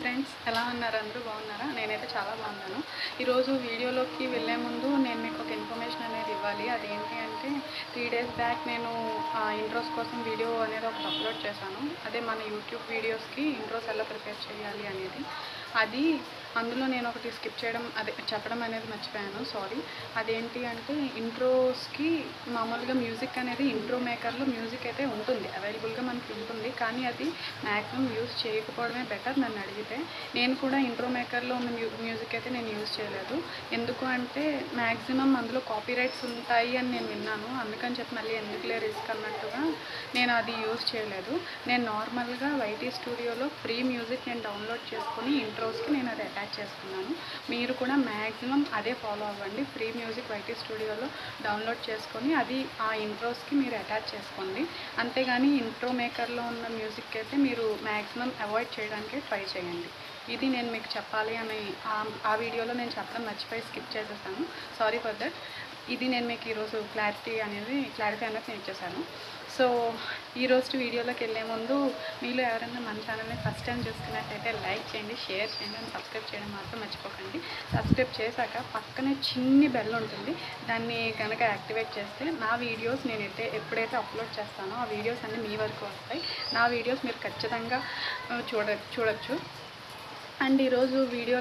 Friends, ఎలా ఉన్నారు? అందరూ బాగున్నారా? నేనైతే చాలా బాగున్నాను. ఈరోజు వీడియోలోకి వెళ్ళే ముందు నేను మీకు ఒక ఇన్ఫర్మేషన్ అనేది ఇవ్వాలి. అదేంటి అంటే 3 డేస్ బ్యాక్ నేను ఇంట్రోస్ కోసం వీడియో అనేది ఒకటి అప్లోడ్ చేశాను. అదే మన యూట్యూబ్ వీడియోస్కి ఇంట్రోస్ ఎలా ప్రిపేర్ చేయాలి అనేది. అందులో నేను ఒకటి స్కిప్ చేయడం చెప్పడం అనేది మర్చిపోయాను, సారీ. అదేంటి అంటే ఇంట్రోస్కి మామూలుగా మ్యూజిక్ అనేది ఇంట్రో మేకర్లో మ్యూజిక్ అయితే ఉంటుంది, అవైలబుల్గా మనకి ఉంటుంది. కానీ అది మ్యాక్సిమం యూజ్ చేయకపోవడమే బెటర్ నన్ను అడిగితే. నేను కూడా ఇంట్రో మేకర్లో ఉన్న మ్యూజిక్ అయితే నేను యూజ్ చేయలేదు. ఎందుకు అంటే మ్యాక్సిమం అందులో కాపీరైట్స్ ఉంటాయి అని నేను విన్నాను. అందుకని చెప్పి మళ్ళీ ఎందుకులే రిస్క్ అన్నట్టుగా నేను అది యూజ్ చేయలేదు. నేను నార్మల్గా వైటీ స్టూడియోలో ఫ్రీ మ్యూజిక్ నేను డౌన్లోడ్ చేసుకొని ఇంట్రోస్కి నేను అది అటాచ్ చేసుకున్నాను. మీరు కూడా మ్యాక్సిమం అదే ఫాలో అవ్వండి. ఫ్రీ మ్యూజిక్ వైటీ స్టూడియోలో డౌన్లోడ్ చేసుకొని అది ఆ ఇంట్రోస్కి మీరు అటాచ్ చేసుకోండి. అంతేగాని ఇంట్రో మేకర్లో ఉన్న మ్యూజిక్ అయితే మీరు మ్యాక్సిమం అవాయిడ్ చేయడానికి ట్రై చేయండి. ఇది నేను మీకు చెప్పాలి అని ఆ వీడియోలో నేను చెప్పడం మర్చిపోయి స్కిప్ చేసేసాను, సారీ ఫర్ దట్. ఇది నేను మీకు ఈరోజు క్లారిఫై అనేది నేను ఇచ్చేసాను. సో ఈరోజు వీడియోలోకి వెళ్ళే ముందు మీలో ఎవరైనా మన ఛానల్ని ఫస్ట్ టైం చూసుకున్నట్టయితే లైక్ చేయండి, షేర్ చేయండి అండ్ సబ్స్క్రైబ్ చేయడం మాత్రం మర్చిపోకండి. సబ్స్క్రైబ్ చేశాక పక్కనే చిన్ని బెల్ ఉంటుంది, దాన్ని కనుక యాక్టివేట్ చేస్తే నా వీడియోస్ నేనైతే ఎప్పుడైతే అప్లోడ్ చేస్తానో ఆ వీడియోస్ అన్నీ మీ వరకు వస్తాయి. నా వీడియోస్ మీరు ఖచ్చితంగా చూడొచ్చు. అండ్ ఈరోజు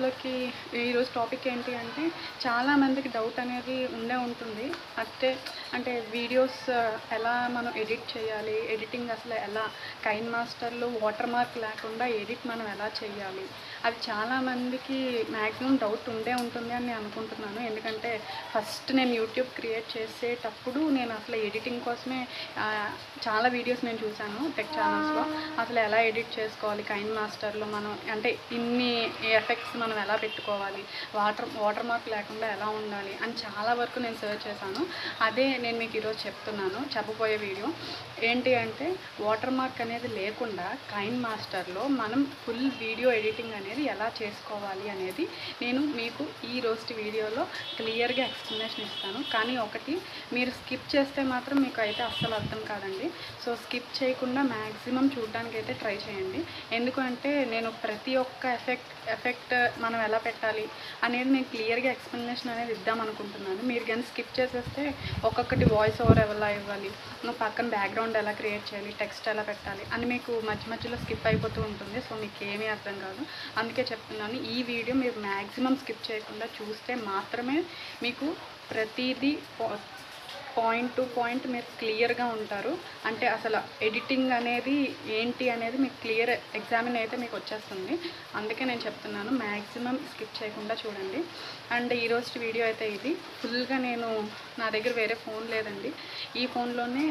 టాపిక్ ఏంటి అంటే చాలామందికి డౌట్ అనేది ఉంటుంది. అంటే వీడియోస్ ఎలా మనం ఎడిట్ చేయాలి, ఎడిటింగ్ అసలు ఎలా, కైన్ మాస్టర్లో వాటర్ మార్క్ లేకుండా ఎడిట్ మనం ఎలా చేయాలి, అది చాలామందికి మ్యాక్సిమం డౌట్ ఉంటుంది అని నేను అనుకుంటున్నాను. ఎందుకంటే ఫస్ట్ నేను యూట్యూబ్ క్రియేట్ చేసేటప్పుడు నేను అసలు ఎడిటింగ్ కోసమే చాలా వీడియోస్ నేను చూశాను టెక్ ఛానల్స్లో. అసలు ఎలా ఎడిట్ చేసుకోవాలి కైన్ మాస్టర్లో, మనం అంటే ఇన్ని ఎఫెక్ట్స్ మనం ఎలా పెట్టుకోవాలి, వాటర్ మార్క్ లేకుండా ఎలా ఉండాలి అని చాలా వరకు నేను సెర్చ్ చేశాను. అదే నేను మీకు ఈరోజు చెప్పబోయే వీడియో ఏంటి అంటే వాటర్ మార్క్ అనేది లేకుండా కైన్ మాస్టర్లో మనం ఫుల్ వీడియో ఎడిటింగ్ అనేది ఎలా చేసుకోవాలి అనేది నేను మీకు ఈ రోజు వీడియోలో క్లియర్గా ఎక్స్ప్లెనేషన్ ఇస్తాను. కానీ ఒకటి, మీరు స్కిప్ చేస్తే మాత్రం మీకు అయితే అస్సలు అర్థం కాదండి. సో స్కిప్ చేయకుండా మ్యాక్సిమం చూడడానికి అయితే ట్రై చేయండి. ఎందుకంటే నేను ప్రతి ఒక్క ఎఫెక్ట్ మనం ఎలా పెట్టాలి అనేది నేను క్లియర్గా ఎక్స్ప్లెనేషన్ అనేది ఇద్దామనుకుంటున్నాను. మీరు కానీ స్కిప్ చేసేస్తే ఒక్కొక్కటి వాయిస్ ఓవర్ ఎలా ఇవ్వాలి, పక్కన బ్యాక్గ్రౌండ్ ఎలా క్రియేట్ చేయాలి, టెక్స్ట్ ఎలా పెట్టాలి అని మీకు మధ్యలో స్కిప్ అయిపోతూ ఉంటుంది. సో మీకు ఏమీ అర్థం కాదు. అందుకే చెప్తున్నాను, ఈ వీడియో మీరు మ్యాక్సిమం స్కిప్ చేయకుండా చూస్తే మాత్రమే మీకు ప్రతిదీ పాయింట్ టు పాయింట్ మీరు క్లియర్గా ఉంటారు. అంటే అసలు ఎడిటింగ్ అనేది ఏంటి అనేది మీకు క్లియర్ ఎగ్జామిన్ అయితే మీకు వచ్చేస్తుంది. అందుకే నేను చెప్తున్నాను మ్యాక్సిమం స్కిప్ చేయకుండా చూడండి. అండ్ ఈరోజు వీడియో అయితే ఇది ఫుల్గా నా దగ్గర వేరే ఫోన్ లేదండి. ఈ ఫోన్లోనే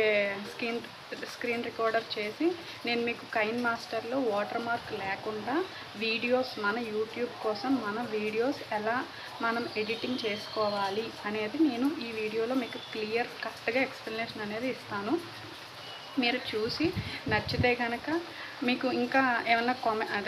స్క్రీన్ రికార్డర్ చేసి నేను మీకు కైన్ మాస్టర్లో వాటర్ మార్క్ లేకుండా వీడియోస్, మన యూట్యూబ్ కోసం మన వీడియోస్ ఎలా మనం ఎడిటింగ్ చేసుకోవాలి అనేది నేను ఈ వీడియోలో మీకు క్లియర్ కరెక్ట్గా ఎక్స్ప్లెనేషన్ అనేది ఇస్తాను. మీరు చూసి నచ్చితే కనుక మీకు ఇంకా ఏమన్నా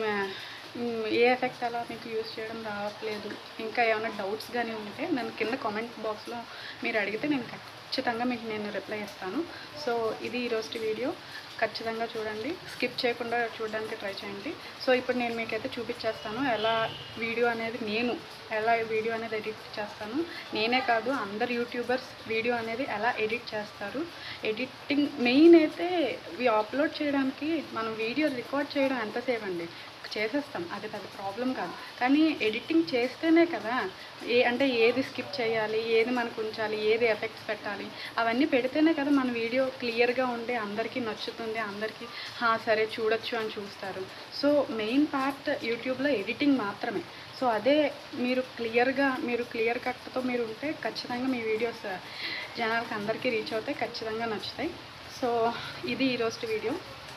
ఏ ఎఫెక్ట్ అలా మీకు యూజ్ చేయడం రావట్లేదు, ఇంకా ఏమైనా డౌట్స్ కానీ ఉంటే నన్ను కింద కామెంట్ బాక్స్లో మీరు అడిగితే నేను ఖచ్చితంగా మీకు నేను రిప్లై ఇస్తాను. సో ఇది ఈరోజు వీడియో, ఖచ్చితంగా చూడండి, స్కిప్ చేయకుండా చూడడానికి ట్రై చేయండి. సో ఇప్పుడు నేను మీకైతే చూపించేస్తాను ఎలా వీడియో అనేది ఎడిట్ చేస్తాను. నేనే కాదు, అందరు యూట్యూబర్స్ వీడియో అనేది ఎలా ఎడిట్ చేస్తారు. ఎడిటింగ్ మెయిన్ అయితే అప్లోడ్ చేయడానికి మనం వీడియో రికార్డ్ చేయడం ఎంతసేపు అండి, చేసేస్తాం, అది పెద్ద ప్రాబ్లం కాదు. కానీ ఎడిటింగ్ చేస్తేనే కదా అంటే ఏది స్కిప్ చేయాలి, ఏది మనకు ఉంచాలి, ఏది ఎఫెక్ట్స్ పెట్టాలి, అవన్నీ పెడితేనే కదా మన వీడియో క్లియర్గా ఉండి అందరికీ నచ్చుతుంది, అందరికీ సరే చూడొచ్చు అని చూస్తారు. సో మెయిన్ పార్ట్ యూట్యూబ్లో ఎడిటింగ్ మాత్రమే. సో అదే మీరు క్లియర్ కట్తో మీరు ఉంటే ఖచ్చితంగా మీ వీడియోస్ జనాలకు అందరికీ రీచ్ అవుతాయి, ఖచ్చితంగా నచ్చుతాయి. సో ఇది ఈరోజు వీడియో,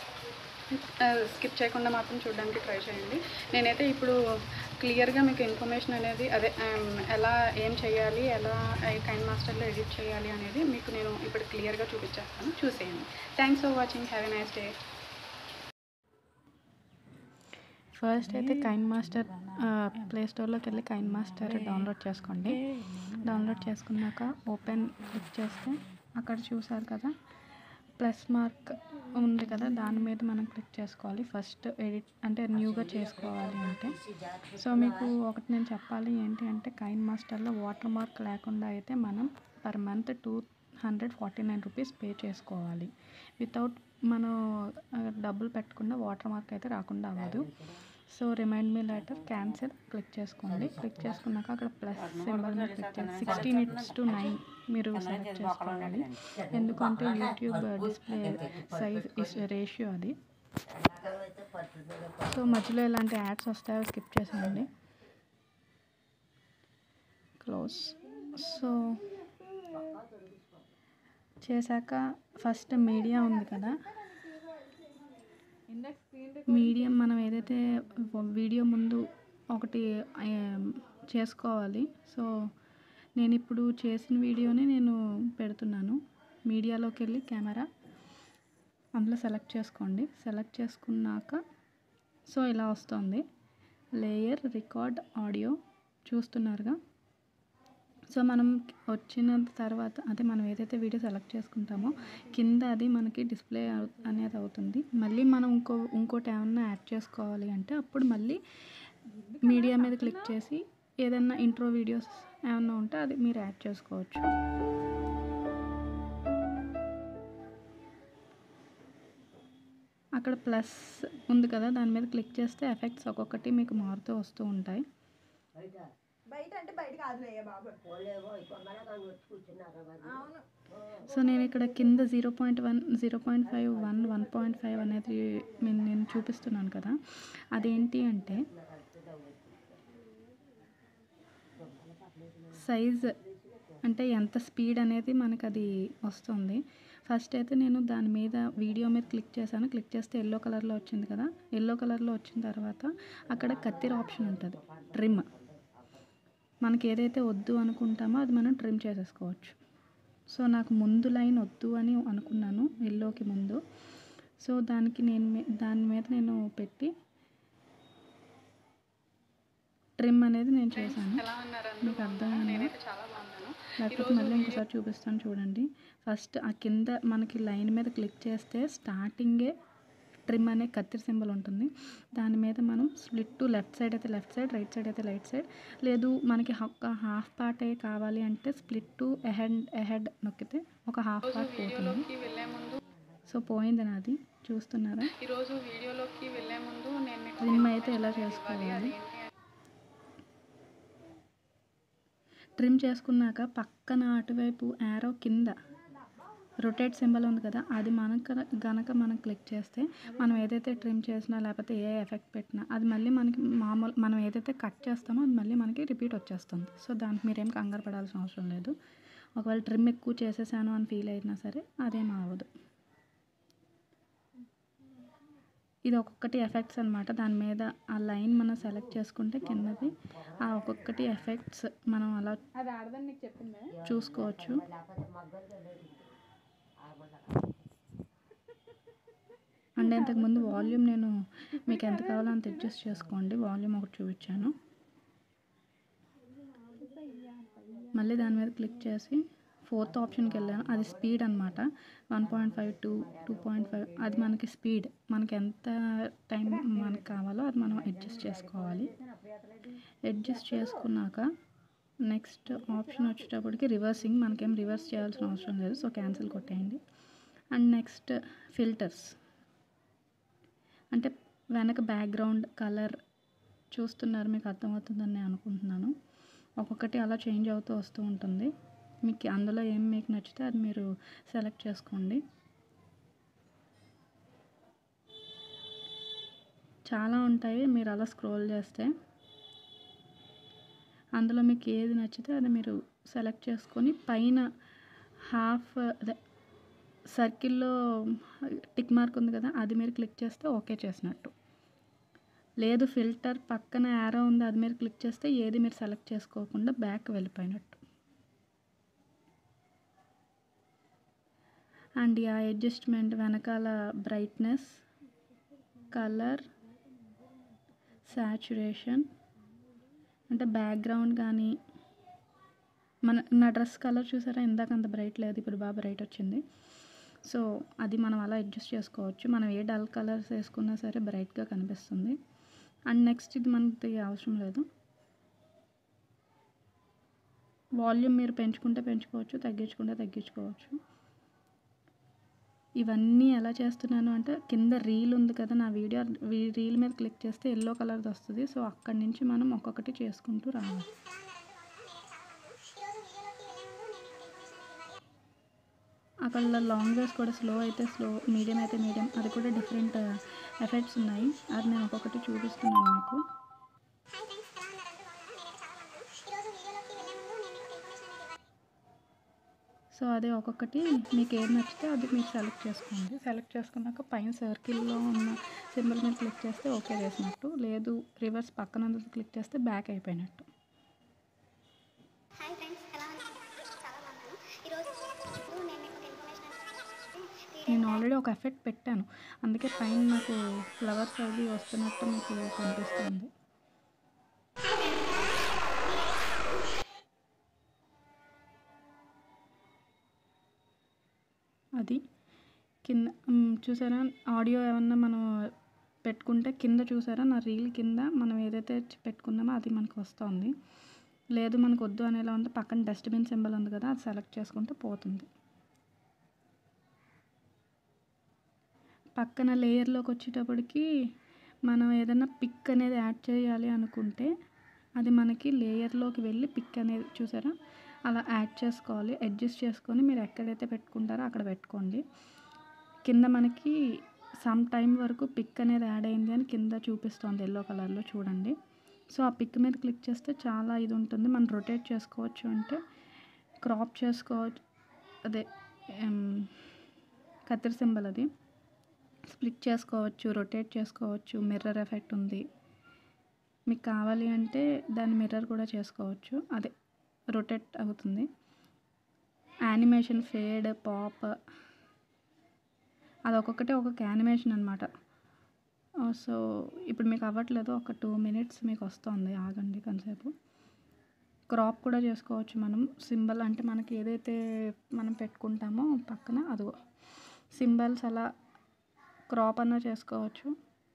స్కిప్ చేయకుండా మాత్రం చూడడానికి ట్రై చేయండి. నేనైతే ఇప్పుడు క్లియర్గా మీకు ఇన్ఫర్మేషన్ అనేది ఎలా ఏం చేయాలి, ఎలా కైన్ మాస్టర్లో ఎడిట్ చేయాలి అనేది మీకు నేను ఇప్పుడు క్లియర్గా చూపించేస్తాను, చూసేయండి. Thanks for watching, have a nice day. First అయితే కైన్ మాస్టర్ ప్లే స్టోర్లోకి వెళ్ళి కైన్ మాస్టర్ డౌన్లోడ్ చేసుకోండి. డౌన్లోడ్ చేసుకున్నాక ఓపెన్ క్లిక్ చేస్తే అక్కడ చూసారు కదా ప్లస్ మార్క్ ఉంది కదా, దాని మీద మనం క్లిక్ చేసుకోవాలి. ఫస్ట్ ఎడిట్ అంటే న్యూగా చేసుకోవాలి అంటే. సో మీకు ఒకటి నేను చెప్పాలి ఏంటి అంటే, కైన్ మాస్టర్లో వాటర్ మార్క్ లేకుండా అయితే మనం పర్ మంత్ 249 రూపీస్ పే చేసుకోవాలి. వితౌట్ మనం డబ్బులు పెట్టకుండా వాటర్ మార్క్ అయితే రాకుండా అవ్వదు. So remind me later cancel click చేసుకోండి. క్లిక్ చేసుకున్నాక అక్కడ ప్లస్ సింబల్ మీద క్లిక్ చేసి 16:9 మీరు సెలెక్ట్ చేసుకోవాలి. ఎందుకంటే యూట్యూబ్ డిస్ప్లే సైజ్ రేషియో అది. సో మధ్యలో ఇలాంటి యాడ్స్ వస్తాయో స్కిప్ చేసేయండి. క్లోజ్. సో చేశాక ఫస్ట్ మీడియా ఉంది కదా, మీడియం మనం ఏదైతే వీడియో ముందు ఒకటి చేసుకోవాలి. సో నేను ఇప్పుడు చేసిన వీడియోని నేను పెడుతున్నాను. మీడియాలోకి వెళ్ళి కెమెరా అందులో సెలెక్ట్ చేసుకోండి. సెలెక్ట్ చేసుకున్నాక సో ఇలా వస్తుంది, లేయర్ రికార్డ్ ఆడియో చూస్తున్నారుగా. సో మనం వచ్చిన తర్వాత అదే మనం ఏదైతే వీడియో సెలెక్ట్ చేసుకుంటామో కింద అది మనకి డిస్ప్లే అనేది అవుతుంది. మళ్ళీ మనం ఇంకోటి ఏమన్నా యాడ్ చేసుకోవాలి అంటే అప్పుడు మళ్ళీ మీడియా మీద క్లిక్ చేసి ఏదైనా ఇంట్రో వీడియోస్ ఏమన్నా ఉంటే అది మీరు యాడ్ చేసుకోవచ్చు. అక్కడ ప్లస్ ఉంది కదా, దాని మీద క్లిక్ చేస్తే ఎఫెక్ట్స్ ఒక్కొక్కటి మీకు మారుతూ వస్తూ ఉంటాయి. సో నేను ఇక్కడ కింద 0.1, 0.5, 1, 1.5 అనేది నేను చూపిస్తున్నాను కదా, అదేంటి అంటే సైజ్ అంటే ఎంత స్పీడ్ అనేది మనకు అది వస్తుంది. ఫస్ట్ అయితే నేను దాని మీద వీడియో మీద క్లిక్ చేశాను. క్లిక్ చేస్తే ఎల్లో కలర్లో వచ్చింది కదా, ఎల్లో కలర్లో వచ్చిన తర్వాత అక్కడ కత్తిర ఆప్షన్ ఉంటుంది, ట్రిమ్. మనకి ఏదైతే వద్దు అనుకుంటామో అది మనం ట్రిమ్ చేసేసుకోవచ్చు. సో నాకు ముందు లైన్ వద్దు అని అనుకున్నాను, ఎల్లోకి ముందు. సో దాని మీద నేను పెట్టి ట్రిమ్ అనేది నేను చేశాను. మీకు అర్థమైందా? లేకపోతే మళ్ళీ ఇంకోసారి చూపిస్తాను చూడండి. ఫస్ట్ ఆ కింద మనకి లైన్ మీద క్లిక్ చేస్తే స్టార్టింగే ట్రిమ్ అనే కత్తిర సింబల్ ఉంటుంది. దాని మీద మనం స్ప్లిట్ టు లెఫ్ట్ సైడ్ అయితే లెఫ్ట్ సైడ్, రైట్ సైడ్ అయితే రైట్ సైడ్, లేదు మనకి ఒక హాఫ్ పార్ట్ కావాలి అంటే స్ప్లిట్ టు ఎహెడ్ నొక్కితే ఒక హాఫ్ పార్ట్ పోతుంది. సో పోయింది నాది, చూస్తున్నారా? ఈరోజు వీడియోలోకి వెళ్ళే ముందు నేను ట్రిమ్ అయితే ఎలా చేసుకోవాలి. ట్రిమ్ చేసుకున్నాక పక్కన అటువైపు యారో కింద రొటేట్ సింబల్ ఉంది కదా, అది గనక మనం క్లిక్ చేస్తే మనం ఏదైతే ట్రిమ్ చేసినా లేకపోతే ఏ ఎఫెక్ట్ పెట్టినా అది మళ్ళీ మనకి మనం ఏదైతే కట్ చేస్తామో అది మళ్ళీ మనకి రిపీట్ వచ్చేస్తుంది. సో దానికి మీరేం కంగారు పడాల్సిన అవసరం లేదు. ఒకవేళ ట్రిమ్ ఎక్కువ చేసేసాను అని ఫీల్ అయినా సరే అదేం అవ్వదు. ఇది ఒక్కొక్కటి ఎఫెక్ట్స్ అనమాట. దాని మీద ఆ లైన్ మనం సెలెక్ట్ చేసుకుంటే కిందది ఆ ఒక్కొక్కటి ఎఫెక్ట్స్ మనం అలా చూసుకోవచ్చు. అండ్ ఇంతకుముందు వాల్యూమ్ నేను మీకు ఎంత కావాలో అంత అడ్జస్ట్ చేసుకోండి. వాల్యూమ్ ఒకటి చూపించాను. మళ్ళీ దాని మీద క్లిక్ చేసి ఫోర్త్ ఆప్షన్కి వెళ్ళాను, అది స్పీడ్ అనమాట. 1.5 to 2.5 అది మనకి స్పీడ్. మనకి ఎంత టైం మనకు కావాలో అది మనం అడ్జస్ట్ చేసుకోవాలి. అడ్జస్ట్ చేసుకున్నాక నెక్స్ట్ ఆప్షన్ వచ్చేటప్పటికి రివర్సింగ్. మనకేం రివర్స్ చేయాల్సిన అవసరం లేదు, సో క్యాన్సిల్ కొట్టేయండి. అండ్ నెక్స్ట్ ఫిల్టర్స్ అంటే వెనక బ్యాక్గ్రౌండ్ కలర్ చూస్తున్నారు, మీకు అర్థమవుతుందని నేను అనుకుంటున్నాను. ఒక్కొక్కటి అలా చేంజ్ అవుతూ వస్తూ ఉంటుంది. మీకు అందులో ఏం మీకు నచ్చితే అది మీరు సెలెక్ట్ చేసుకోండి. చాలా ఉంటాయి, మీరు అలా స్క్రోల్ చేస్తే అందులో మీకు ఏది నచ్చితే అది మీరు సెలెక్ట్ చేసుకొని పైన హాఫ్ సర్కిల్లో టిక్ మార్క్ ఉంది కదా, అది మీరు క్లిక్ చేస్తే ఓకే చేసినట్టు. లేదు ఫిల్టర్ పక్కన యారో ఉంది, అది మీరు క్లిక్ చేస్తే ఏది మీరు సెలెక్ట్ చేసుకోకుండా బ్యాక్ వెళ్ళిపోయినట్టు. అండ్ ఆ అడ్జస్ట్మెంట్ వెనకాల బ్రైట్నెస్, కలర్, సాచురేషన్ అంటే బ్యాక్గ్రౌండ్ కానీ నా డ్రెస్ కలర్ చూసారా, ఇందాక అంత బ్రైట్ లేదు, ఇప్పుడు బాగా బ్రైట్ వచ్చింది. సో అది మనం అలా అడ్జస్ట్ చేసుకోవచ్చు. మనం ఏ డల్ కలర్స్ వేసుకున్నా సరే బ్రైట్గా కనిపిస్తుంది. అండ్ నెక్స్ట్ ఇది మనకి అవసరం లేదు. వాల్యూమ్ మీరు పెంచుకుంటే పెంచుకోవచ్చు, తగ్గించుకుంటే తగ్గించుకోవచ్చు. ఇవన్నీ ఎలా చేస్తున్నాను అంటే కింద రీల్ ఉంది కదా, నా వీడియో రీల్ మీద క్లిక్ చేస్తే ఎల్లో కలర్ది వస్తుంది. సో అక్కడి నుంచి మనం ఒక్కొక్కటి చేసుకుంటూ రావాలి. అక్కడ లాంగ్ వేస్ కూడా స్లో అయితే స్లో, మీడియం అయితే మీడియం, అది కూడా డిఫరెంట్ ఎఫెక్ట్స్ ఉన్నాయి. అది నేను ఒక్కొక్కటి చూపిస్తున్నాను మీకు. సో అదే ఒక్కొక్కటి మీకు ఏది నచ్చితే అది మీరు సెలెక్ట్ చేసుకోండి. సెలెక్ట్ చేసుకున్నాక పైన సర్కిల్లో ఉన్న సింబల్ మీద క్లిక్ చేస్తే ఓకే వేసినట్టు, లేదు రివర్స్ పక్కన క్లిక్ చేస్తే బ్యాక్ అయిపోయినట్టు. నేను ఆల్రెడీ ఒక ఎఫెక్ట్ పెట్టాను, అందుకే పైన నాకు ఫ్లవర్స్ అవి వస్తున్నట్టు మీకు కనిపిస్తుంది. అది కింద చూసారా, ఆడియో ఏమన్నా మనం పెట్టుకుంటే కింద చూసారా, నా రీల్ కింద మనం ఏదైతే పెట్టుకున్నామో అది మనకు వస్తుంది. లేదు మనకు వద్దు అనేలా ఉంటే పక్కన డస్ట్బిన్ సింబల్ ఉంది కదా, అది సెలెక్ట్ చేసుకుంటే పోతుంది. పక్కన లేయర్లోకి వచ్చేటప్పటికి మనం ఏదైనా పిక్ అనేది యాడ్ చేయాలి అనుకుంటే అది మనకి లేయర్లోకి వెళ్ళి పిక్ అనేది చూసారా అలా యాడ్ చేసుకోవాలి. అడ్జస్ట్ చేసుకొని మీరు ఎక్కడైతే పెట్టుకుంటారో అక్కడ పెట్టుకోండి. కింద మనకి సమ్ టైం వరకు పిక్ అనేది యాడ్ అయింది అని కింద చూపిస్తుంది ఎల్లో కలర్లో, చూడండి. సో ఆ పిక్ మీద క్లిక్ చేస్తే చాలా ఇది ఉంటుంది. మనం రొటేట్ చేసుకోవచ్చు, అంటే క్రాప్ చేసుకోవచ్చు, అదే కత్తిరి సింబల్ అది స్ప్లిట్ చేసుకోవచ్చు, రొటేట్ చేసుకోవచ్చు, మిర్రర్ ఎఫెక్ట్ ఉంది. మీకు కావాలి అంటే దాన్ని మిర్రర్ కూడా చేసుకోవచ్చు, అదే రొటేట్ అవుతుంది. యానిమేషన్, ఫేడ్, పాప్, అది ఒక్కొక్కటి ఒక్కొక్క యానిమేషన్ అనమాట. సో ఇప్పుడు మీకు అవ్వట్లేదు, ఒక 2 minutes మీకు వస్తుంది, ఆగండి కొంతసేపు. క్రాప్ కూడా చేసుకోవచ్చు మనం. సింబల్ అంటే మనకి ఏదైతే మనం పెట్టుకుంటామో పక్కన అదిగో సింబల్స్ అలా క్రాప్ అన్నా చేసుకోవచ్చు.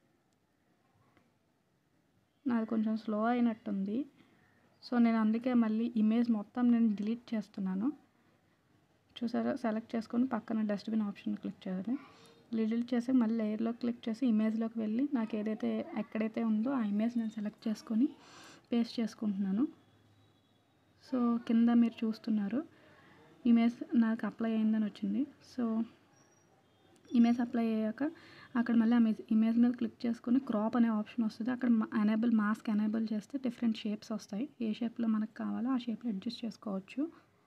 నాది కొంచెం స్లో అయినట్టుంది, సో నేను అందుకే మళ్ళీ ఇమేజ్ మొత్తం నేను డిలీట్ చేస్తున్నాను. చూసారా, సెలెక్ట్ చేసుకొని పక్కన డస్ట్బిన్ ఆప్షన్ క్లిక్ చేయాలి. డిలీట్ చేసి మళ్ళీ లేయర్లో క్లిక్ చేసి ఇమేజ్లోకి వెళ్ళి నాకు ఏదైతే ఎక్కడైతే ఉందో ఆ ఇమేజ్ నేను సెలెక్ట్ చేసుకొని పేస్ట్ చేసుకుంటున్నాను. సో కింద మీరు చూస్తున్నారు ఇమేజ్ నాకు అప్లై అయిందని వచ్చింది. సో ఇమేజ్ అప్లై అయ్యాక అక్కడ మళ్ళీ ఆ ఇమేజ్ మీద క్లిక్ చేసుకొని క్రాప్ అనే ఆప్షన్ వస్తుంది. అక్కడ మాస్క్ ఎనేబుల్ చేస్తే డిఫరెంట్ షేప్స్ వస్తాయి. ఏ షేప్లో మనకు కావాలో ఆ షేప్లో అడ్జస్ట్ చేసుకోవచ్చు.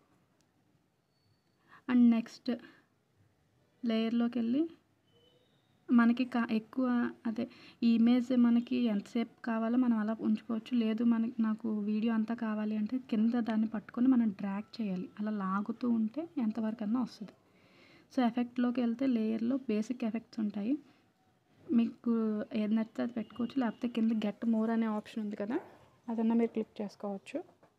అండ్ నెక్స్ట్ లేయర్లోకి వెళ్ళి మనకి ఎక్కువ అదే ఈ ఇమేజ్ మనకి ఎంతసేపు కావాలో మనం అలా ఉంచుకోవచ్చు. లేదు నాకు వీడియో అంతా కావాలి అంటే కింద దాన్ని పట్టుకొని మనం డ్రాగ్ చేయాలి, అలా లాగుతూ ఉంటే ఎంతవరకన్నా వస్తుంది. సో ఎఫెక్ట్లోకి వెళ్తే లేయర్లో బేసిక్ ఎఫెక్ట్స్ ఉంటాయి, మీకు ఏది నచ్చితే అది పెట్టుకోవచ్చు. లేకపోతే కింద గెట్ మోర్ అనే ఆప్షన్ ఉంది కదా, అదన్నా మీరు క్లిక్ చేసుకోవచ్చు.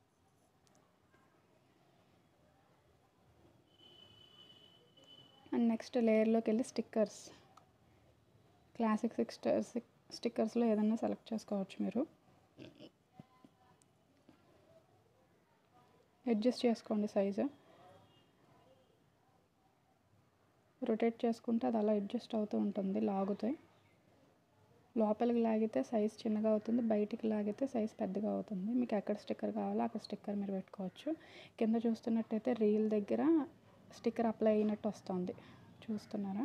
అండ్ నెక్స్ట్ లేయర్లోకి వెళ్ళి స్టిక్కర్స్, క్లాసిక్ స్టిక్కర్స్లో ఏదన్నా సెలెక్ట్ చేసుకోవచ్చు. మీరు అడ్జస్ట్ చేసుకోండి సైజు, రొటేట్ చేసుకుంటే అది అలా అడ్జస్ట్ అవుతూ ఉంటుంది. లాగుతాయి, లోపలికి లాగితే సైజ్ చిన్నగా అవుతుంది, బయటికి లాగితే సైజ్ పెద్దగా అవుతుంది. మీకు ఎక్కడ స్టిక్కర్ కావాలో అక్కడ స్టిక్కర్ మీరు పెట్టుకోవచ్చు. కింద చూస్తున్నట్టయితే రీల్ దగ్గర స్టిక్కర్ అప్లై అయినట్టు వస్తుంది, చూస్తున్నారా?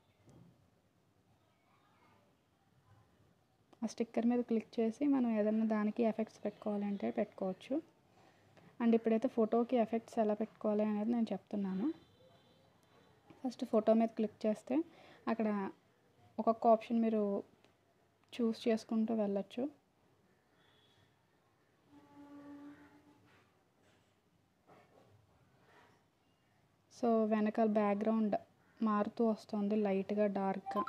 ఆ స్టిక్కర్ మీద క్లిక్ చేసి మనం ఏదన్నా దానికి ఎఫెక్ట్స్ పెట్టుకోవాలంటే పెట్టుకోవచ్చు. అండ్ ఇప్పుడైతే ఫోటోకి ఎఫెక్ట్స్ ఎలా పెట్టుకోవాలి అనేది నేను చెప్తున్నాను. ఫస్ట్ ఫోటో మీద క్లిక్ చేస్తే అక్కడ ఒక్కొక్క ఆప్షన్ మీరు చూస్ చేసుకుంటూ వెళ్ళచ్చు. సో వెనకాల బ్యాక్గ్రౌండ్ మారుతూ వస్తుంది, లైట్గా డార్క్గా,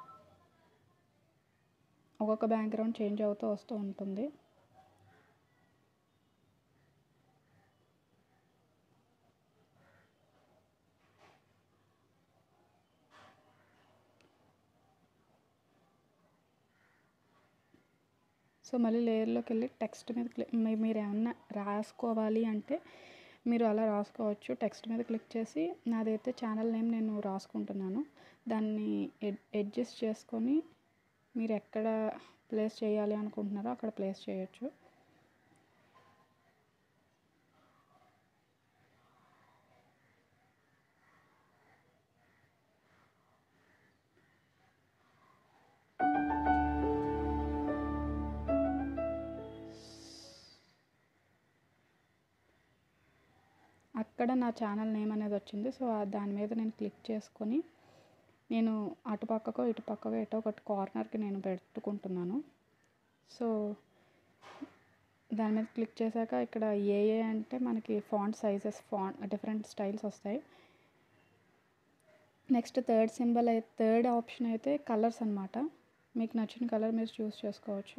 ఒక్కొక్క బ్యాక్గ్రౌండ్ చేంజ్ అవుతూ వస్తూ ఉంటుంది. సో మళ్ళీ లేయర్లోకి వెళ్ళి టెక్స్ట్ మీద మీరు ఏమన్నా రాసుకోవాలి అంటే మీరు అలా రాసుకోవచ్చు. టెక్స్ట్ మీద క్లిక్ చేసి నాదైతే ఛానల్ నేమ్ నేను రాసుకుంటున్నాను. దాన్ని అడ్జస్ట్ చేసుకొని మీరు ఎక్కడ ప్లేస్ చేయాలి అనుకుంటున్నారో అక్కడ ప్లేస్ చేయొచ్చు. అక్కడ నా ఛానల్ నేమ్ అనేది వచ్చింది. సో దాని మీద నేను క్లిక్ చేసుకొని నేను అటుపక్కకో ఇటుపక్కకో ఎటో ఒకటి కార్నర్కి నేను పెట్టుకుంటున్నాను. సో దాని మీద క్లిక్ చేశాక ఇక్కడ ఏ అంటే మనకి ఫాంట్ సైజెస్, డిఫరెంట్ స్టైల్స్ వస్తాయి. నెక్స్ట్ థర్డ్ ఆప్షన్ అయితే కలర్స్ అన్నమాట. మీకు నచ్చిన కలర్ మీరు చూస్ చేసుకోవచ్చు.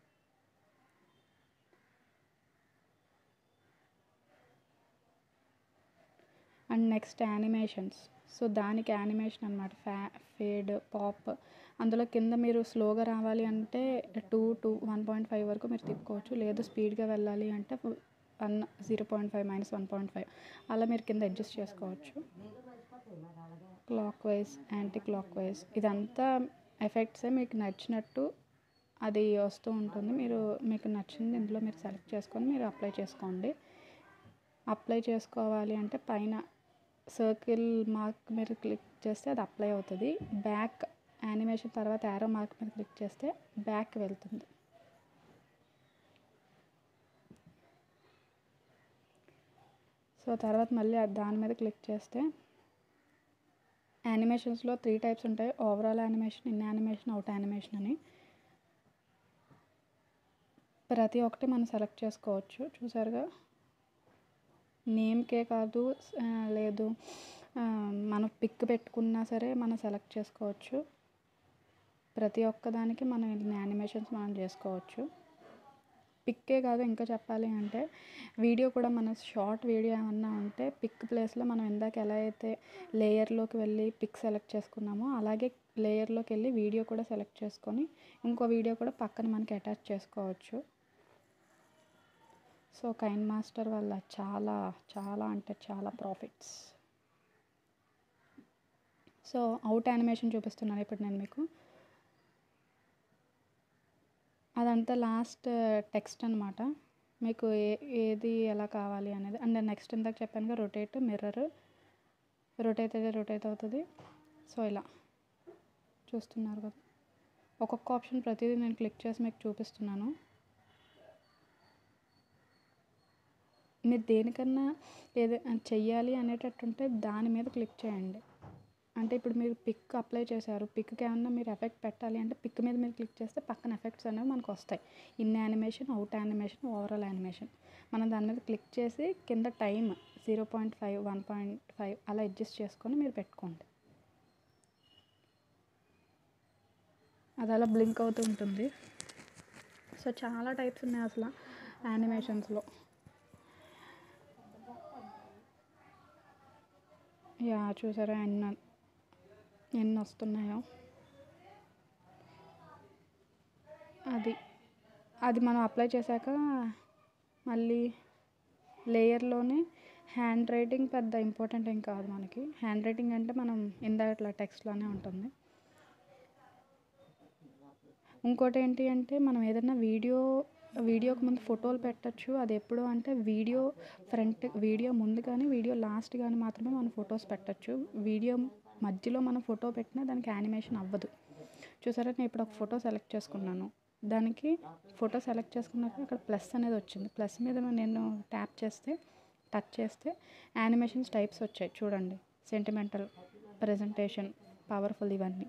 And next animations. సో దానికి యానిమేషన్ అనమాట, ఫేడ్, పాప్. అందులో కింద మీరు స్లోగా రావాలి అంటే 1.5 వరకు మీరు తిప్పుకోవచ్చు. లేదు స్పీడ్గా వెళ్ళాలి అంటే 0.5 - 1.5 అలా మీరు కింద అడ్జస్ట్ చేసుకోవచ్చు. Clockwise, anticlockwise ఇదంతా ఎఫెక్ట్సే. మీకు నచ్చినట్టు అది వస్తూ ఉంటుంది. మీకు నచ్చింది ఇందులో మీరు సెలెక్ట్ చేసుకొని మీరు అప్లై చేసుకోండి. అప్లై చేసుకోవాలి అంటే పైన సర్కిల్ మార్క్ మీరు క్లిక్ చేస్తే అది అప్లై అవుతుంది. బ్యాక్ యానిమేషన్ తర్వాత యారో మార్క్ మీద క్లిక్ చేస్తే బ్యాక్ వెళ్తుంది. సో తర్వాత మళ్ళీ దాని మీద క్లిక్ చేస్తే యానిమేషన్స్లో 3 టైప్స్ ఉంటాయి. Overall animation, in animation, out animation అని. ప్రతి ఒక్కటి మనం సెలెక్ట్ చేసుకోవచ్చు. చూసారుగా, నేమ్కే కాదు, లేదు మనం పిక్ పెట్టుకున్నా సరే మనం సెలెక్ట్ చేసుకోవచ్చు. ప్రతి ఒక్కదానికి మనం యానిమేషన్స్ మనం చేసుకోవచ్చు. పిక్కే కాదు, ఇంకా చెప్పాలి అంటే వీడియో కూడా, మన షార్ట్ వీడియో ఏమన్నా ఉంటే పిక్ ప్లేస్లో మనం ఇందాక ఎలా అయితే లేయర్లోకి వెళ్ళి పిక్ సెలెక్ట్ చేసుకున్నామో అలాగే లేయర్లోకి వెళ్ళి వీడియో కూడా సెలెక్ట్ చేసుకొని ఇంకో వీడియో కూడా పక్కన మనకి అటాచ్ చేసుకోవచ్చు. సో కైన్మాస్టర్ వల్ల చాలా చాలా అంటే చాలా ప్రాఫిట్స్. సో అవుట్ యానిమేషన్ చూపిస్తున్నాను ఇప్పుడు నేను మీకు. అదంతా లాస్ట్ టెక్స్ట్ అనమాట. మీకు ఏది ఎలా కావాలి అనేది. అండ్ నెక్స్ట్ ఇందాక చెప్పానుగా రొటేట్, మిర్రర్. రొటేట్ అవుతుంది. సో ఇలా చూస్తున్నారు కదా, ఒక్కొక్క ఆప్షన్ ప్రతిదీ నేను క్లిక్ చేసి మీకు చూపిస్తున్నాను. మీరు దేనికన్నా చెయ్యాలి అనేటట్టుంటే దాని మీద క్లిక్ చేయండి. అంటే ఇప్పుడు మీరు పిక్ అప్లై చేశారు, పిక్కి ఏమన్నా మీరు ఎఫెక్ట్ పెట్టాలి అంటే పిక్ మీద మీరు క్లిక్ చేస్తే పక్కన ఎఫెక్ట్స్ అనేవి మనకు వస్తాయి. In animation, out animation, overall animation. మనం దాని మీద క్లిక్ చేసి కింద టైం 0.5, 1.5 అలా అడ్జస్ట్ చేసుకొని మీరు పెట్టుకోండి. అది అలా బ్లింక్ అవుతూ ఉంటుంది. సో చాలా టైప్స్ ఉన్నాయి అసలు యానిమేషన్స్లో. యా చూసారా ఎన్ని వస్తున్నాయో. అది మనం అప్లై చేశాక మళ్ళీ లేయర్లోనే హ్యాండ్ రైటింగ్ పెద్ద ఇంపార్టెంట్ ఏం కాదు మనకి. హ్యాండ్ రైటింగ్ అంటే మనం ఇందాకట్లా టెక్స్ట్లోనే ఉంటుంది. ఇంకోటి ఏంటి అంటే మనం ఏదైనా వీడియోకి ముందు ఫోటోలు పెట్టచ్చు. అది ఎప్పుడు అంటే వీడియో ముందు కానీ వీడియో లాస్ట్ కానీ మాత్రమే మనం ఫొటోస్ పెట్టచ్చు. వీడియో మధ్యలో మనం ఫోటో పెట్టినా దానికి యానిమేషన్ అవ్వదు. చూసారా, నేను ఇప్పుడు ఒక ఫోటో సెలెక్ట్ చేసుకున్నాను. దానికి ఫోటో సెలెక్ట్ చేసుకున్నాక అక్కడ ప్లస్ అనేది వచ్చింది. ప్లస్ మీద నేను టచ్ చేస్తే యానిమేషన్స్ టైప్స్ వచ్చాయి చూడండి. సెంటిమెంటల్, ప్రెజెంటేషన్, పవర్ఫుల్ ఇవన్నీ.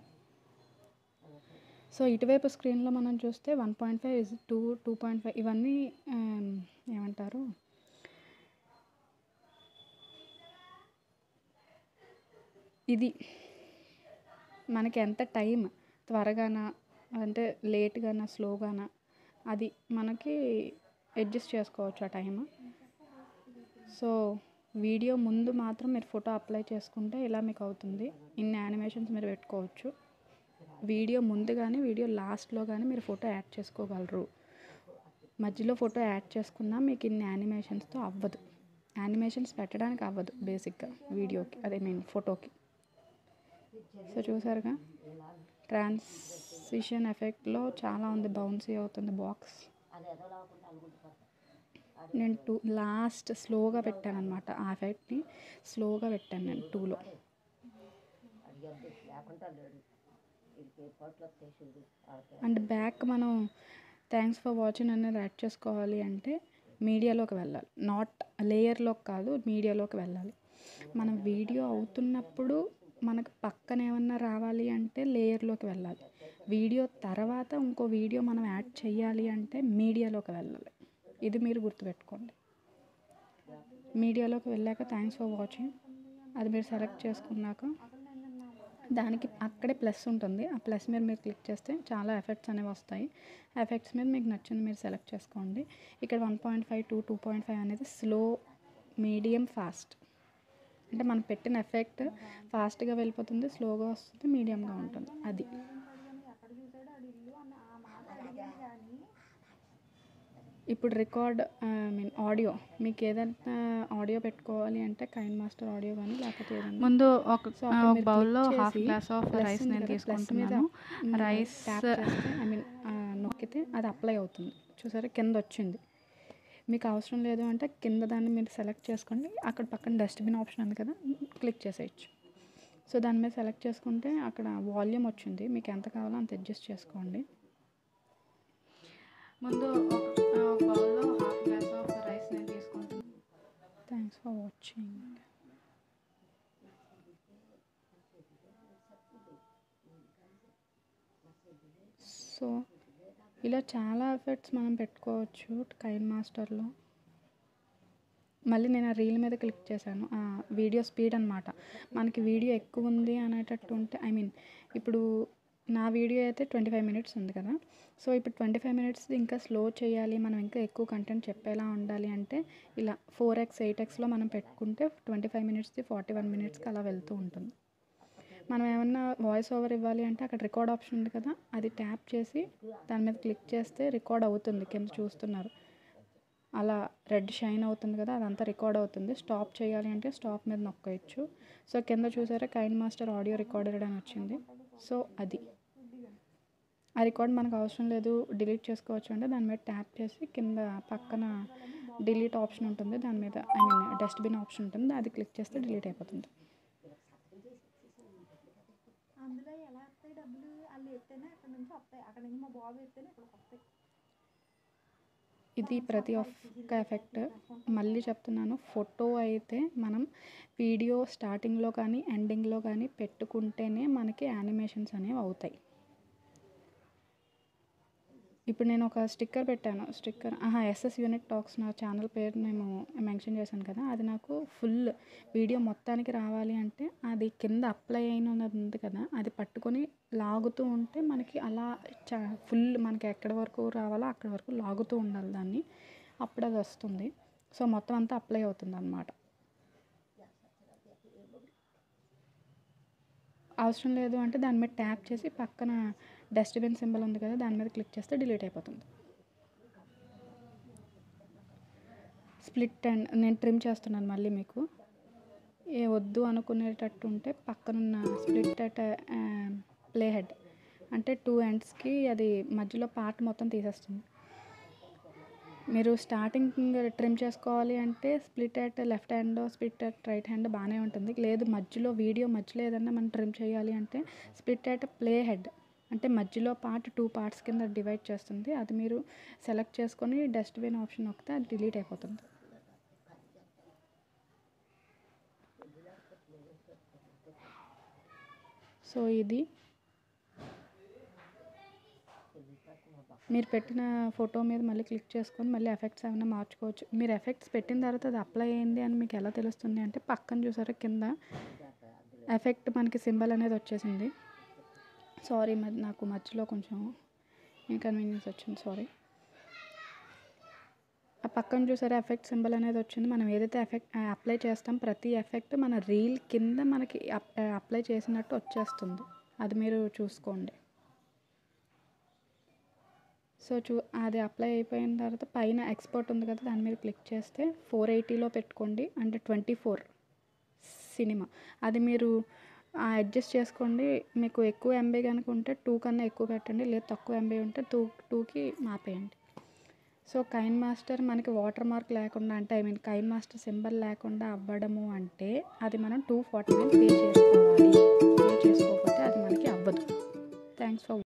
సో ఇటువైపు స్క్రీన్లో మనం చూస్తే 1.5, 2.5 ఇవన్నీ ఏమంటారు, ఇది మనకి ఎంత టైం త్వరగానా అంటే లేట్గానా స్లోగానా అది మనకి అడ్జస్ట్ చేసుకోవచ్చు ఆ టైం. సో వీడియో ముందు మాత్రం మీరు ఫోటో అప్లై చేసుకుంటే ఇలా మీకు అవుతుంది. ఇన్ని యానిమేషన్స్ మీరు పెట్టుకోవచ్చు. వీడియో ముందు కానీ వీడియో లాస్ట్లో కానీ మీరు ఫోటో యాడ్ చేసుకోగలరు. మధ్యలో ఫోటో యాడ్ చేసుకున్నా మీకు ఇన్ని యానిమేషన్స్తో అవ్వదు. యానిమేషన్స్ పెట్టడానికి అవ్వదు బేసిక్గా వీడియోకి, అదే మీన్ ఫోటోకి. సో చూసారుగా, ట్రాన్సిషన్ ఎఫెక్ట్లో చాలా ఉంది, బౌన్సీ అవుతుంది బాక్స్. నేను లాస్ట్ స్లోగా పెట్టాను అనమాట, ఆ ఎఫెక్ట్ని స్లోగా పెట్టాను నేను 2లో. అండ్ బ్యాక్ మనం థ్యాంక్స్ ఫర్ వాచింగ్ అనేది యాడ్ చేసుకోవాలి అంటే మీడియాలోకి వెళ్ళాలి, నాట్ లేయర్లోకి కాదు, మీడియాలోకి వెళ్ళాలి. మనం వీడియో అవుతున్నప్పుడు మనకు పక్కన ఏమన్నా రావాలి అంటే లేయర్లోకి వెళ్ళాలి. వీడియో తర్వాత ఇంకో వీడియో మనం యాడ్ చేయాలి అంటే మీడియాలోకి వెళ్ళాలి. ఇది మీరు గుర్తుపెట్టుకోండి. మీడియాలోకి వెళ్ళాక థ్యాంక్స్ ఫర్ వాచింగ్ అది మీరు సెలెక్ట్ చేసుకున్నాక దానికి అక్కడే ప్లస్ ఉంటుంది. ఆ ప్లస్ మీద మీరు క్లిక్ చేస్తే చాలా ఎఫెక్ట్స్ అనేవి వస్తాయి. ఎఫెక్ట్స్ మీద మీకు నచ్చింది మీరు సెలెక్ట్ చేసుకోండి. ఇక్కడ 1.5 to 2.5 అనేది స్లో, మీడియం, ఫాస్ట్. అంటే మనం పెట్టిన ఎఫెక్ట్ ఫాస్ట్గా వెళ్ళిపోతుంది, స్లోగా వస్తుంది, మీడియంగా ఉంటుంది. అది ఇప్పుడు రికార్డ్ ఆడియో, మీకు ఏదైనా ఆడియో పెట్టుకోవాలి అంటే కైన్మాస్టర్ ఆడియో కానీ లేకపోతే ఏదైనా. ముందు ఒక బౌల్లో హాఫ్ గ్లాస్ ఆఫ్ రైస్ నేను తీసుకుంటున్నాను. రైస్ నొక్కితే అది అప్లై అవుతుంది. చూసారా, కింద వచ్చింది. మీకు అవసరం లేదు అంటే కింద దాన్ని మీరు సెలెక్ట్ చేసుకోండి. అక్కడ పక్కన డస్ట్బిన్ ఆప్షన్ ఉంది కదా, క్లిక్ చేసేయచ్చు. సో దాని మీద సెలెక్ట్ చేసుకుంటే అక్కడ వాల్యూమ్ వచ్చింది, మీకు ఎంత కావాలో అంత అడ్జస్ట్ చేసుకోండి. ముందు ఒక బౌల్లో హాఫ్ గ్లాస్ ఆఫ్ రైస్ నేను తీసుకుంటున్నాను. Thanks for watching. సో ఇలా చాలా ఎఫెక్ట్స్ మనం పెట్టుకోవచ్చు కైన్మాస్టర్లో. మళ్ళీ నేను ఆ రీల్ మీద క్లిక్ చేశాను, వీడియో స్పీడ్ అనమాట. మనకి వీడియో ఎక్కువ ఉంది అనేటట్టు ఉంటే, ఇప్పుడు నా వీడియో అయితే 25 minutes ఉంది కదా. సో ఇప్పుడు 25 minutes ఇంకా స్లో చేయాలి, మనం ఇంకా ఎక్కువ కంటెంట్ చెప్పేలా ఉండాలి అంటే ఇలా 4x 8xలో మనం పెట్టుకుంటే 25 minutesది 41 minutesకి అలా వెళ్తూ ఉంటుంది. మనం ఏమన్నా వాయిస్ ఓవర్ ఇవ్వాలి అంటే అక్కడ రికార్డ్ ఆప్షన్ ఉంది కదా, అది ట్యాప్ చేసి దాని మీద క్లిక్ చేస్తే రికార్డ్ అవుతుంది. కింద చూస్తున్నారు అలా రెడ్ షైన్ అవుతుంది కదా, అదంతా రికార్డ్ అవుతుంది. స్టాప్ చేయాలి అంటే స్టాప్ మీద నొక్కేయచ్చు. సో కింద చూసారా కైన్మాస్టర్ ఆడియో రికార్డెడ్ అని వచ్చింది. సో అది ఆ రికార్డ్ మనకు అవసరం లేదు, డిలీట్ చేసుకోవచ్చు అంటే దాని మీద ట్యాప్ చేసి కింద పక్కన డిలీట్ ఆప్షన్ ఉంటుంది, దాని మీద డస్ట్బిన్ ఆప్షన్ ఉంటుంది, అది క్లిక్ చేస్తే డిలీట్ అయిపోతుంది. అందులో ఎలా వస్తాయి డబ్బులు, వాళ్ళు ఎత్తేనే అక్కడ నుంచి వస్తాయి, అక్కడ నుంచి మా బాబు ఎత్తేనే ఇక్కడ వస్తాయి. ఇది ప్రతి ఒక్క ఎఫెక్ట్. మళ్ళీ చెప్తున్నాను, ఫోటో అయితే మనం వీడియో స్టార్టింగ్లో కానీ ఎండింగ్లో కానీ పెట్టుకుంటేనే మనకి యానిమేషన్స్ అనేవి అవుతాయి. ఇప్పుడు నేను ఒక స్టిక్కర్ పెట్టాను, ఎస్ఎస్ యూనిట్ టాక్స్ నా ఛానల్ పేరు నేను మెన్షన్ చేశాను కదా, అది నాకు ఫుల్ వీడియో మొత్తానికి రావాలి అంటే అది కింద అప్లై అయినది ఉంది కదా, అది పట్టుకొని లాగుతూ ఉంటే మనకి అలా ఫుల్ మనకి ఎక్కడి వరకు రావాలో అక్కడి వరకు లాగుతూ ఉండాలి దాన్ని, అప్పుడు అది వస్తుంది. సో మొత్తం అంతా అప్లై అవుతుంది అన్నమాట. అవసరం లేదు అంటే దాని మీద ట్యాప్ చేసి పక్కన డస్ట్బిన్ సింబల్ ఉంది కదా, దాని మీద క్లిక్ చేస్తే డిలీట్ అయిపోతుంది. స్ప్లిట్ అండ్ నేను ట్రిమ్ చేస్తున్నాను మళ్ళీ మీకు వద్దు అనుకునేటట్టు ఉంటే పక్కనున్న స్ప్లిట్ అట్ ప్లే హెడ్ అంటే 2 ఎండ్స్కి అది మధ్యలో పార్ట్ మొత్తం తీసేస్తుంది. మీరు స్టార్టింగ్ ట్రిమ్ చేసుకోవాలి అంటే split at left hand, split at right hand బాగానే ఉంటుంది. లేదు మధ్యలో వీడియో మధ్యలో ఏదన్నా మనం ట్రిమ్ చేయాలి అంటే స్ప్లిట్ అట్ ప్లే హెడ్ అంటే మధ్యలో పార్ట్ 2 parts కింద డివైడ్ చేస్తుంది. అది మీరు సెలెక్ట్ చేసుకొని డస్ట్బిన్ ఆప్షన్ నొక్కితే అది డిలీట్ అయిపోతుంది. సో ఇది మీరు పెట్టిన ఫోటో మీద మళ్ళీ క్లిక్ చేసుకొని మళ్ళీ ఎఫెక్ట్స్ ఏమైనా మార్చుకోవచ్చు. మీరు ఎఫెక్ట్స్ పెట్టిన తర్వాత అది అప్లై అయింది అని మీకు ఎలా తెలుస్తుంది అంటే పక్కన చూసారా కింద ఎఫెక్ట్ మనకి సింబల్ అనేది వచ్చేసింది. సారీ నాకు మధ్యలో కొంచెం ఇన్కన్వీనియన్స్ వచ్చింది, సారీ. ఆ పక్కన చూసారా ఎఫెక్ట్ సింబల్ అనేది వచ్చింది. మనం ఏదైతే ఎఫెక్ట్ అప్లై చేస్తాం ప్రతి ఎఫెక్ట్ మన రీల్ కింద మనకి అప్లై చేసినట్టు వచ్చేస్తుంది. అది మీరు చూసుకోండి. సో అది అప్లై అయిపోయిన తర్వాత పైన ఎక్స్పోర్ట్ ఉంది కదా, దాని మీద క్లిక్ చేస్తే 480లో పెట్టుకోండి, అంటే 24 సినిమా. అది మీరు అడ్జస్ట్ చేసుకోండి. మీకు ఎక్కువ ఎంబీ కనుక ఉంటే 2 కన్నా ఎక్కువ పెట్టండి, లేదు తక్కువ ఎంబీ ఉంటే 2కి ఆపేయండి. సో కైన్ మాస్టర్ మనకి వాటర్ మార్క్ లేకుండా, అంటే I mean Kine Master symbol లేకుండా అవ్వడము అంటే అది మనం 249 పే చేసుకోవాలి. పే చేసుకోకపోతే అది మనకి అవ్వదు. Thanks for